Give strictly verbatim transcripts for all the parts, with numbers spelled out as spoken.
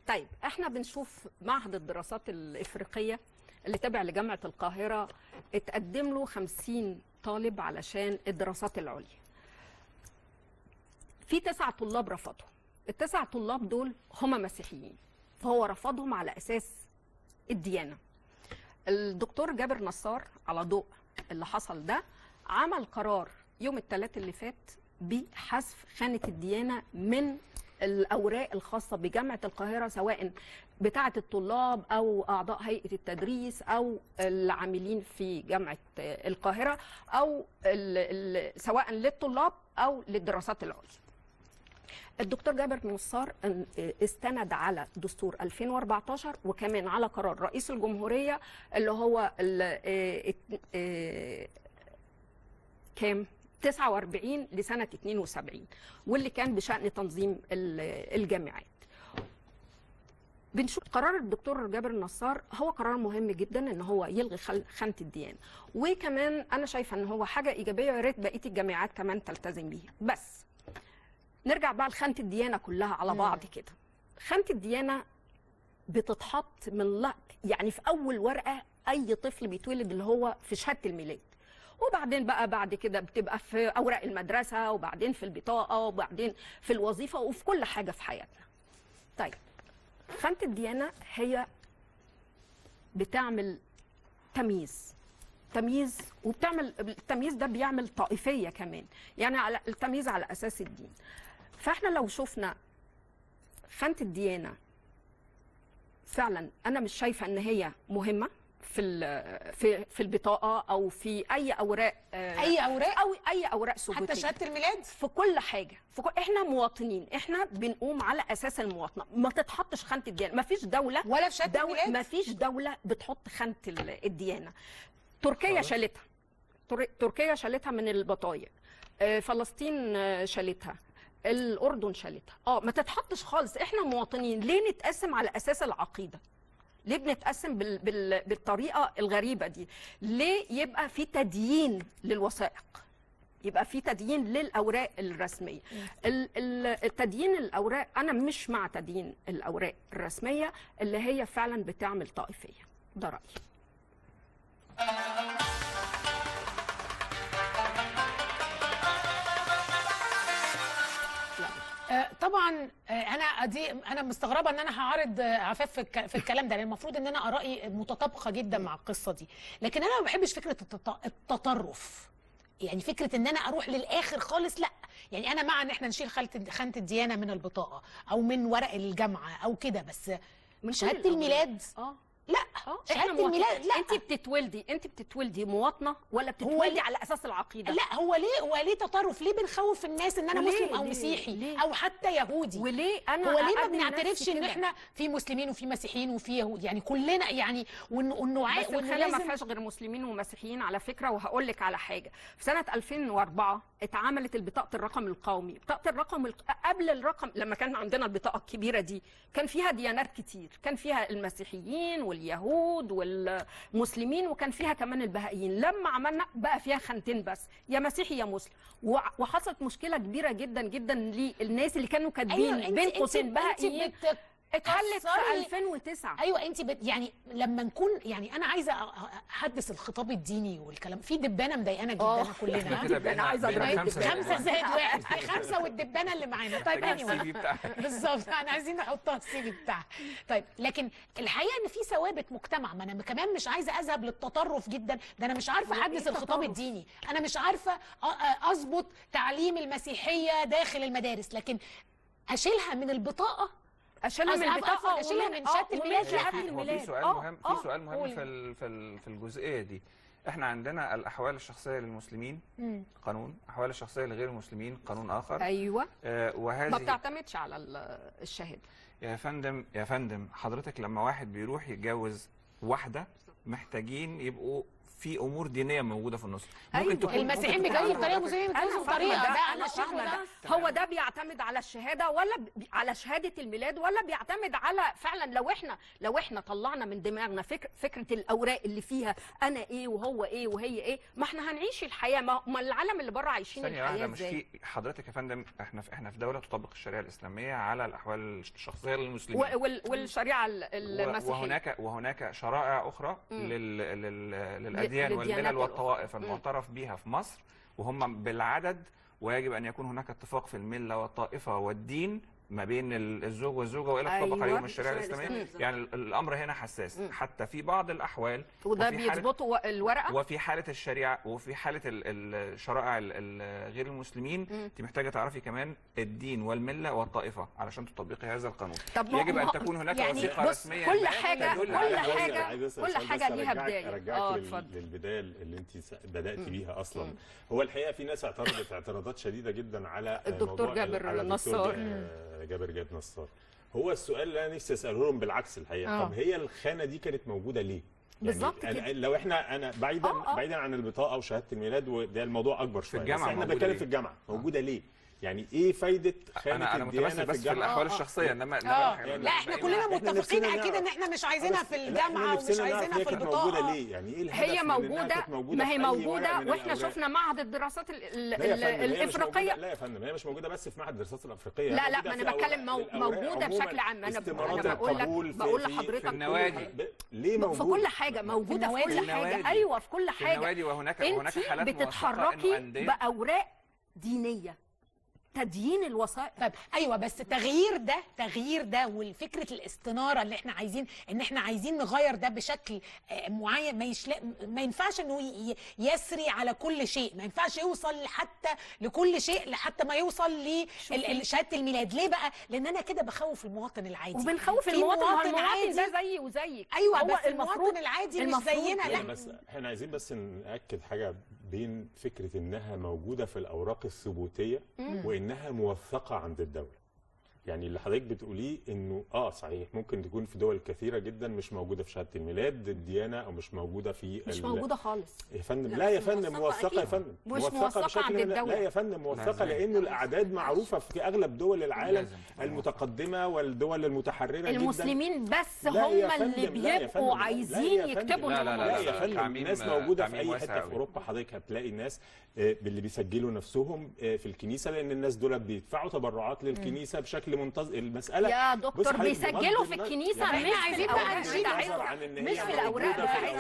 طيب احنا بنشوف معهد الدراسات الافريقيه اللي تابع لجامعه القاهره اتقدم له خمسين طالب علشان الدراسات العليا. في تسع طلاب رفضوا. التسع طلاب دول هم مسيحيين، فهو رفضهم على اساس الديانه. الدكتور جابر نصار على ضوء اللي حصل ده عمل قرار يوم الثلاث اللي فات بحذف خانه الديانه من الاوراق الخاصه بجامعه القاهره، سواء بتاعه الطلاب او اعضاء هيئه التدريس او العاملين في جامعه القاهره، او ال ال سواء للطلاب او للدراسات العليا. الدكتور جابر نصار استند على دستور ألفين وأربعتاشر وكمان على قرار رئيس الجمهوريه اللي هو كام تسعة وأربعين لسنه اتنين وسبعين، واللي كان بشأن تنظيم الجامعات. بنشوف قرار الدكتور جابر نصار هو قرار مهم جدا ان هو يلغي خانه الديانه، وكمان انا شايفه ان هو حاجه ايجابيه ويا ريت بقيه الجامعات كمان تلتزم بيها. بس نرجع بقى لخانه الديانه كلها على بعض كده. خانه الديانه بتتحط من لا يعني في اول ورقه اي طفل بيتولد اللي هو في شهاده الميلاد، وبعدين بقى بعد كده بتبقى في اوراق المدرسه، وبعدين في البطاقه، وبعدين في الوظيفه، وفي كل حاجه في حياتنا. طيب خانه الديانه هي بتعمل تمييز تمييز وبتعمل التمييز ده بيعمل طائفيه كمان، يعني على التمييز على اساس الدين. فاحنا لو شفنا خانه الديانه فعلا انا مش شايفه ان هي مهمه في في في البطاقه او في اي اوراق اي اوراق او اي اوراق ثبوتيه، حتى شهاده الميلاد، في كل حاجه. في كل... احنا مواطنين، احنا بنقوم على اساس المواطنه، ما تتحطش خانه الديانه. ما فيش دوله ولا في شهاده الميلاد، ما فيش دوله بتحط خانه الديانه. تركيا شالتها، تركيا شالتها من البطايق، فلسطين شالتها، الاردن شالتها. اه ما تتحطش خالص. احنا مواطنين، ليه نتقسم على اساس العقيده؟ ليه بنتقسم بال... بال... بالطريقه الغريبه دي؟ ليه يبقى في تديين للوثائق؟ يبقى في تديين للاوراق الرسميه. ال... ال... التديين الاوراق، انا مش مع تديين الاوراق الرسميه اللي هي فعلا بتعمل طائفيه. ده رايي. طبعا انا ادي انا مستغربه ان انا هعارض عفاف في, في الكلام ده، لان المفروض ان انا ارائي متطابقه جدا مع القصه دي، لكن انا ما بحبش فكره التطرف. يعني فكره ان انا اروح للاخر خالص، لا. يعني انا مع ان احنا نشيل خانه الديانه من البطاقه او من ورق الجامعه او كده، بس من شهاده الميلاد اه لا اه شهاده الميلاد لا. انت بتتولدي انت بتتولدي مواطنه ولا بتتولدي على اساس العقيده؟ لا. هو ليه هو ليه تطرف؟ ليه بنخوف الناس ان انا مسلم او مسيحي ليه؟ او حتى يهودي؟ وليه انا هو ليه ما بنعترفش ان احنا في مسلمين وفي مسيحيين وفي يهود؟ يعني كلنا يعني وانه بس الخلية ما فيهاش غير مسلمين ومسيحيين على فكره. وهقول لك على حاجه، في سنه ألفين وأربعة اتعملت البطاقه الرقم القومي. بطاقه الرقم الق... قبل الرقم، لما كان عندنا البطاقه الكبيره دي كان فيها ديانات كتير، كان فيها المسيحيين واليهود والمسلمين، وكان فيها كمان البهائيين. لما عملنا بقى فيها خانتين بس، يا مسيحي يا مسلم. وحصلت مشكله كبيره جدا جدا للناس اللي كانوا كاتبين أيوة بين قوسين بهائيين، اتحلت في ألفين وتسعة. ايوه انت بت... يعني لما نكون، يعني انا عايزه احدث الخطاب الديني والكلام. في دبانه مضايقانا جدا كلنا، انا عايزه اضرب خمسه زائد واحد في خمسه والدبانه اللي معانا. طيب اني بالظبط احنا عايزين نحطها السي في بتاعها. طيب لكن الحقيقه ان في ثوابت مجتمع، ما انا كمان مش عايزه اذهب للتطرف جدا. ده انا مش عارفه احدث الخطاب الديني، انا مش عارفه اظبط تعليم المسيحيه داخل المدارس، لكن اشيلها من البطاقه، اشيلها من البطاقه، اشيلها من شهاده الميلاد. في سؤال مهم في سؤال مهم في في الجزئيه دي. احنا عندنا الاحوال الشخصيه للمسلمين مم. قانون، احوال الشخصيه لغير المسلمين قانون اخر. ايوه آه وهذه ما بتعتمدش على الشهاده. يا فندم يا فندم حضرتك لما واحد بيروح يتجوز واحده، محتاجين يبقوا في امور دينيه موجوده في النص. ممكن أيوة. تكون المسيحيين بيتجوزوا بطريقه والمسلمين بيتجوزوا بطريقه، ده انا فاهمه ده. ده. هو ده بيعتمد على الشهاده ولا بي... على شهاده الميلاد، ولا بيعتمد على فعلا لو احنا لو احنا طلعنا من دماغنا فكر فكره الاوراق اللي فيها انا ايه وهو ايه وهي ايه، ما احنا هنعيش الحياه، ما, ما العالم اللي بره عايشين الحياه مش ازاي؟ في حضرتك يا فندم، احنا في احنا في دوله تطبق الشريعه الاسلاميه على الاحوال الشخصيه للمسلمين وال... والشريعه المسيحيه، وهناك وهناك شرائع اخرى لل... لل... للاديان والملل والطوائف المعترف بها في مصر، وهم بالعدد، ويجب ان يكون هناك اتفاق في المله والطائفه والدين ما بين الزوج والزوجه والا تطبق أيوة. عليهم الشريعه الاسلاميه. يعني الامر هنا حساس مم. حتى في بعض الاحوال، وده بيظبطوا الورقه، وفي حاله الشريعه وفي حاله الشرائع غير المسلمين انت محتاجه تعرفي كمان الدين والمله والطائفه علشان تطبقي هذا القانون. يجب ان تكون هناك يعني وثيقه رسميه. كل حاجه كل حاجه كل حاجه ليها بدايه. ارجعك للبدايه اللي انت بدات بيها اصلا. مم. هو الحقيقه في ناس اعترضت اعتراضات شديده جدا على الدكتور جابر نصار جابر جاب نصار. هو السؤال اللي انا نفسي اساله لهم بالعكس الحقيقه، آه. طب هي الخانه دي كانت موجوده ليه؟ بالظبط يعني لو احنا انا بعيدا آه آه. بعيدا عن البطاقه وشهاده الميلاد، وده الموضوع اكبر شويه، بس احنا بنتكلم في الجامعه موجوده ليه؟ يعني ايه فايده خانه أنا أنا الديانه في في الجامعه؟ في الاحوال الشخصيه، انما يعني لا احنا كلنا متفقين اكيد ان احنا مش عايزينها في الجامعه ومش عايزينها في البطاقه. موجوده ليه؟ يعني ايه الهدف؟ هي موجوده، ما هي موجوده، واحنا شفنا معهد الدراسات الافريقيه. لا يا فندم، هي مش موجوده بس في معهد الدراسات الافريقيه. لا لا، ما انا بتكلم موجوده بشكل عام. انا بقول لك بقول لحضرتك النوادي ليه موجوده في كل حاجه، موجوده في كل حاجه. ايوه في كل حاجه. النوادي وهناك وهناك حالات بتتحركي باوراق دينيه، تدين الوثائق. طيب ايوه، بس تغيير ده تغيير ده والفكره الاستناره اللي احنا عايزين ان احنا عايزين نغير ده بشكل معين، ما يشلا ما ينفعش انه يسري على كل شيء، ما ينفعش يوصل حتى لكل شيء لحتى ما يوصل لشهاده الميلاد. ليه بقى؟ لان انا كده بخوف المواطن العادي، وبنخوف المواطن المواطن ده زيي وزيك. ايوه بس المواطن العادي مش زينا. لا بس احنا عايزين بس ناكد حاجه بين فكره انها موجوده في الاوراق الثبوتيه وانها موثقه عند الدوله. يعني اللي حضرتك بتقوليه انه اه صحيح ممكن تكون في دول كثيره جدا مش موجوده في شهاده الميلاد الديانه، او مش موجوده في مش موجوده خالص يا فندم. لا, لا يا فندم، موثقه يا فندم، مش موثقه عند الدوله. لا يا فندم، موثقه لانه الاعداد معروفه في اغلب دول العالم المتقدمه والدول المتحرره المسلمين جدا. بس هم اللي بيبقوا عايزين يكتبوا. لا لا لا يا فندم، الناس موجوده في اي حته في اوروبا. حضرتك هتلاقي الناس اللي بيسجلوا نفسهم في الكنيسه، لان الناس دول بيدفعوا تبرعات للكنيسه بشكل منتظم. المساله يا دكتور بيسجلوا في الكنيسه، مش عايزين بقى نشيل مش في الاوراق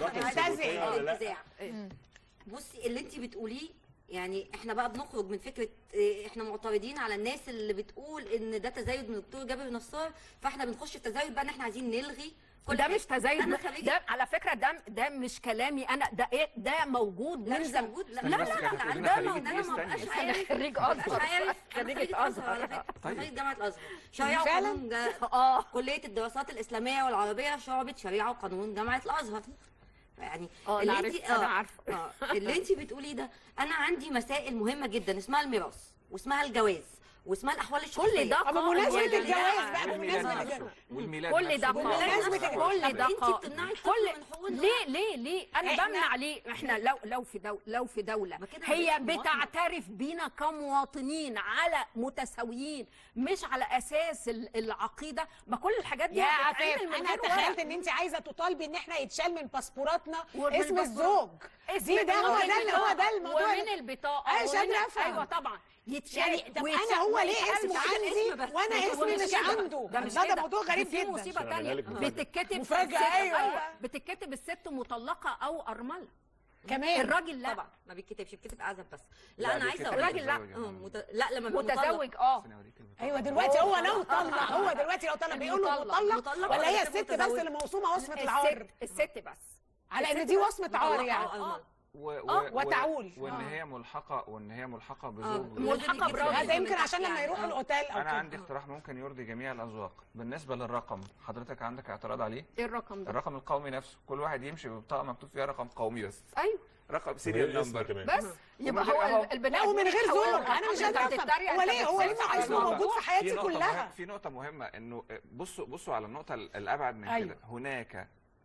ده. بصي اللي انت بتقوليه، يعني احنا بقى بنخرج من فكره احنا معترضين على الناس اللي بتقول ان ده تزايد من الدكتور جابر نصار، فاحنا بنخش في تزايد بقى ان احنا عايزين نلغي كل ده. مش تزايد، ده على فكره ده ده مش كلامي انا، ده ايه، ده موجود من زمان. لا لا لا لا، ده موجود. انا ما بقاش عارف، خريج ازهر، خريجه ازهر، خريج جامعه الازهر، شريعه وقانون اه كليه الدراسات الاسلاميه والعربيه، شعبه شريعه وقانون جامعه الازهر. يعني اه اللي انت انا عارفه اه اللي انت بتقوليه ده، انا عندي مسائل مهمه جدا اسمها الميراث واسمها الجواز واسمها الاحوال الشخصيه. كل ده بمناسبه الجواز بقى، بمناسبه والميلاد، كل ده بمناسبه كل ده انت بتمنعي كل من حقوقنا. ليه ليه ليه انا بمنع ليه؟ احنا لو لو في دولة لو في دوله هي بتعترف بينا كمواطنين على متساويين، مش على اساس العقيده، ما كل الحاجات دي يا عفاف انا تخيلت ان انت عايزه تطالبي ان احنا يتشال من باسبوراتنا اسم الزوج. دي ده هو ده اللي هو ده الموضوع، ومن البطاقه. ايوه طبعا يتشال. يعني طب انا هو ليه اسمه عندي وانا اسمي مش عنده؟ ده مش ده موضوع غريب جدا. في مصيبه ثانيه بتتكتب مفاجاه. ايوه بتتكتب الست مطلقه او ارمله كمان. الراجل لا طبعا ما بيتكتبش، بيتكتب اعزب بس. لا انا عايزه اقول الراجل لا مت... لا لما متزوج اه ايوه دلوقتي هو لو طلق، هو دلوقتي لو طلق بيقول له مطلق ولا هي الست بس اللي موصومه وصمه العار؟ الست بس، على ان دي وصمه عار يعني. و... و... وتعول وان آه. هي ملحقه وان هي ملحقه بزوج، ملحقه براجل. هذا يمكن عشان لما يروحوا الاوتيل او انا عندي اقتراح ممكن يرضي جميع الاذواق. بالنسبه للرقم، حضرتك عندك اعتراض عليه؟ ايه الرقم ده؟ الرقم القومي نفسه، كل واحد يمشي ببطاقه مكتوب فيها رقم قومي بس. ايوه رقم سيريال نمبر بس، يبقى هو البناء ومن غير زوج. انا مش قادره افهم هو ليه هو ليه عايز موجود في حياتي كلها. في نقطه مهمه انه بصوا بصوا على النقطه الابعد من كده. هناك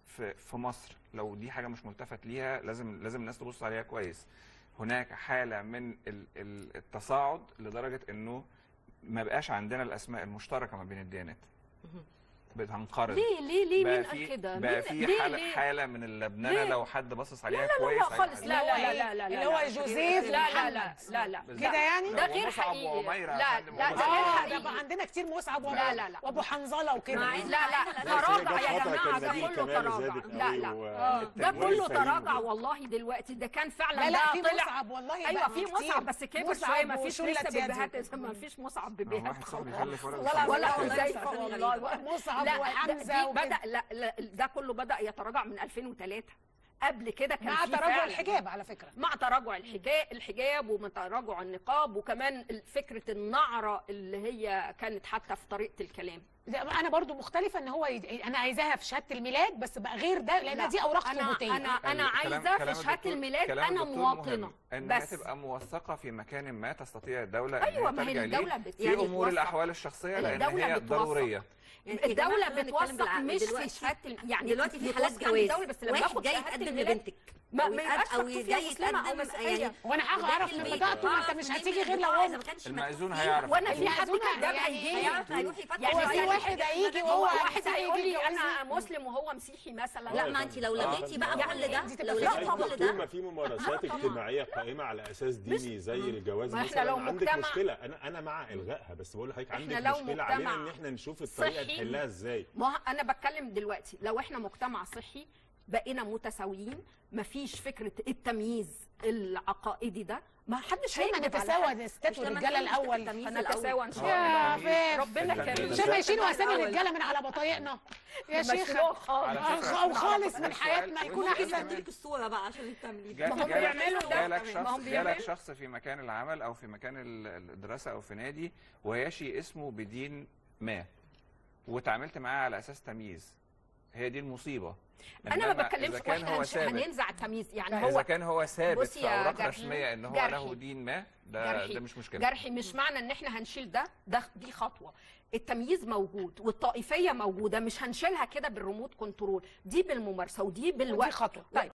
في في مصر لو دي حاجه مش ملتفت ليها لازم لازم الناس تبص عليها كويس. هناك حاله من ال- ال- التصاعد لدرجه انه ما بقاش عندنا الاسماء المشتركه ما بين الديانات. بتنقرض. ليه ليه ليه بقى مين في قال كده؟ بقى مين- في ليه حاله ليه؟ حاله من اللبنانه ليه؟ لو حد باصص عليها لا لا كويس لا خالص، لا لا لا لا لا اللي هو لا. جوزيف لا لا لا محمد. لا لا بالظبط. كده يعني؟ ده غير ومصعب حقيقي. وعميرة لا حد لا من ده غير اه ده حقيقي. بقى عندنا كتير مصعب وابو لا لا لا. وابو حنظله وكده. مع إن- لا لا لا، تراجع يا فترة جماعه، كان ده نبيل كله كمال تراجع. زادت لا قوي لا و- ده والتنوير كله سليم. تراجع والله دلوقتي. ده كان فعلا لا لا ده في طلع. مصعب والله ايوه بقى في كتير. مصعب بس كبر مصعب شويه، ما فيش وشلة لسه يد. بيبيهات، ما فيش مصعب ما هو بيبيهات واحد صاحبي خالص. خلف ولا ولا ولا ولا حذيفه ولا والله. مصعب لا وحمزه دي وكده. بدا لا, لا ده كله بدا يتراجع من ألفين وثلاثة. قبل كده كان مع في تراجع فعلا. الحجاب على فكره. مع تراجع الحجاب الحجاب ومع تراجع النقاب، وكمان فكره النعره اللي هي كانت حتى في طريقه الكلام. ده انا برضو مختلفه ان هو يد... انا عايزاها في شهاده الميلاد بس بقى غير ده لان لا، دي اوراق انا ثبوتيه. انا انا كلام- عايزه كلام في شهاده الدكتور- الميلاد كلام انا الدكتور مواطنه مهم. انها بس. تبقى موثقه في مكان ما تستطيع الدوله أيوة، ان ما هي ترجع الدولة ليه بت- في يعني امور بتوثق. الاحوال الشخصيه لان الدولة هي بتوثق. ضروريه. يعني يا جماعة الدولة خلينا نتكلم بتوثق بالعقل. مش في دلوقتي شهاده يعني دلوقتي في بتوثق حالات عند جواز الدولة، بس لما واحد باخد جاي شهادة يتقدم الميلاد لبنتك ما أو ما يتقد- يبقاش او مكتوب فيها جاي مسلمه او يتقدم مسيحيه. يعني وانا حاجه اعرف من بطاقته ما انت مش هتيجي غير لو هو المأذون هيعرف. وانا في حد المأذون كان يعني هيجي هيعرف هيروح يفتح يعني هو في يعني واحد هيجي هو وهو واحد مسيحي هيقول يجي لي يتجوزني. انا مسلم وهو مسيحي مثلا. لا ما انت لو آه. لغيتي بقى يعني كل ده دي تبقى لو لا لغيتي طبعاً. كل طول ما ده في ممارسات اجتماعيه قائمه على اساس ديني زي الجواز ما إحنا مثلا لو عندك مجتمع- مشكله. انا انا مع الغائها، بس بقول لحضرتك عندك إحنا لو مشكله علينا مجتمع ان احنا نشوف الطريقه صحي، نحلها ازاي. ما هو انا بتكلم دلوقتي لو احنا مجتمع صحي بقينا متساويين، مفيش فكره التمييز العقائدي ده، ما حدش شو ما هيكذب على نتساوى حد. الستات مش لما والرجاله نتكلم في الاول. التمييز هنتساوى ان شاء هو يا الله. فيف. ربنا كريم. عشان ما يشيلوا اسامي الأول. الرجاله من على بطايقنا يا مش شيخه. له خالص. على أو- فكرة- او خالص من السؤال- حياتنا يكون والسؤال احسن. كمان- اديلك الصوره بقى عشان التمرين جا- ما هم جالك- بيعملوا ده. جالك ما شخص هم جالك بيعملوا. شخص في مكان العمل او في مكان ال- الدراسه او في نادي ويشي اسمه بدين ما وتعاملت معاه على اساس تمييز. هي دي المصيبه. انا ما إنما بتكلمش إذا كان واحنا هو هنش- ثابت هننزع التمييز يعني اذا هو كان هو ثابت بصي في يا اوراق جرحي- رسميه ان هو جرحي. له دين ما ده جرحي. ده مش مشكله. جرحي مش معنى ان احنا هنشيل ده ده دي خطوه. التمييز موجود والطائفيه موجوده، مش هنشيلها كده بالريموت كنترول، دي بالممارسه ودي بالوقت. ودي خطوة. طيب